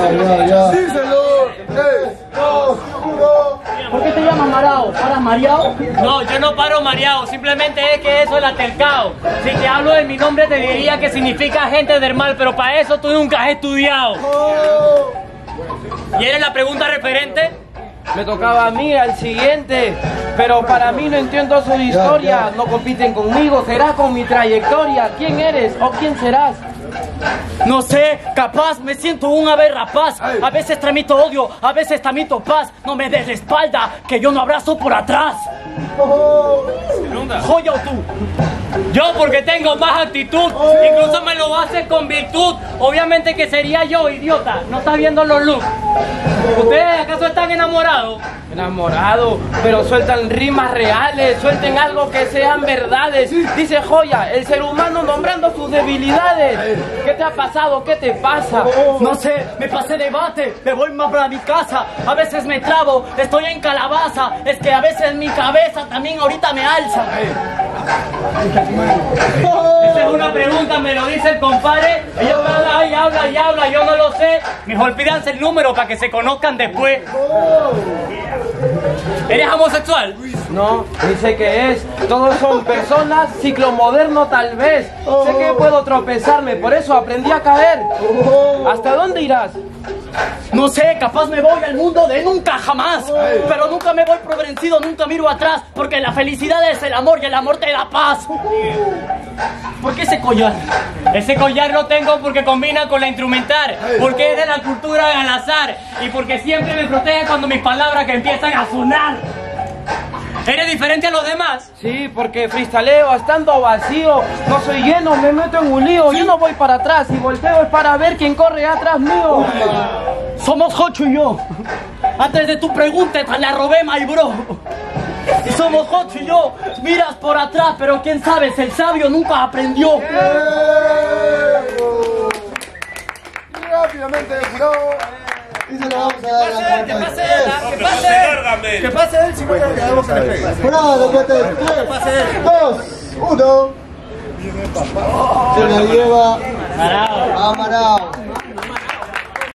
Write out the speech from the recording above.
Ya. Sí, señor. 3, 2, 1. ¿Por qué te llamas Marao? ¿Paras mareado? No, yo no paro mareado, simplemente es que eso es altercado. Si te hablo de mi nombre te diría que significa gente del mal, pero para eso tú nunca has estudiado. ¿Y eres la pregunta referente? Me tocaba a mí, al siguiente, pero para mí no entiendo su historia. No compiten conmigo, será con mi trayectoria. ¿Quién eres o quién serás? No sé, capaz me siento un ave rapaz. A veces tramito odio, a veces tramito paz. No me des la espalda, que yo no abrazo por atrás. Joya o tú. Yo porque tengo más actitud, incluso me lo hace con virtud. Obviamente que sería yo, idiota. No estás viendo los looks. ¿Ustedes acaso están enamorados? Enamorado, pero sueltan rimas reales, suelten algo que sean verdades. Dice Joya, el ser humano nombrando sus debilidades. ¿Qué te ha pasado? ¿Qué te pasa? No sé, me pasé debate, me voy más para mi casa. A veces me trabo, estoy en calabaza. Es que a veces mi cabeza también ahorita me alza. Esa es una pregunta, me lo dice el compadre. Ella habla y habla y habla, yo no lo sé. Mejor pídanse el número para que se conozcan después. ¿Eres homosexual? No, dice que es. Todos son personas, ciclo moderno tal vez. Sé que puedo tropezarme, por eso aprendí a caer. ¿Hasta dónde irás? No sé, capaz me voy al mundo de nunca jamás. Pero nunca me voy por vencido, nunca miro atrás. Porque la felicidad es el amor y el amor te da paz. ¿Por qué ese collar? Ese collar lo tengo porque combina con la instrumental. Porque es de la cultura al azar. Y porque siempre me protege cuando mis palabras que empiezan a sonar. ¿Eres diferente a los demás? Sí, porque freestaleo estando vacío. No soy lleno, me meto en un lío. Yo no voy para atrás y volteo es para ver quién corre atrás mío. Somos Jocho y yo. Antes de tu pregunta, te la robé, my bro. Somos Jocho y yo. Miras por atrás, pero quién sabe, el sabio nunca aprendió. Rápidamente, jurado. Y se lo vamos a dar a la Que pase él, si no le damos que le pegue. Jurado, después de 3, 2, 1. Se la lleva Amarao.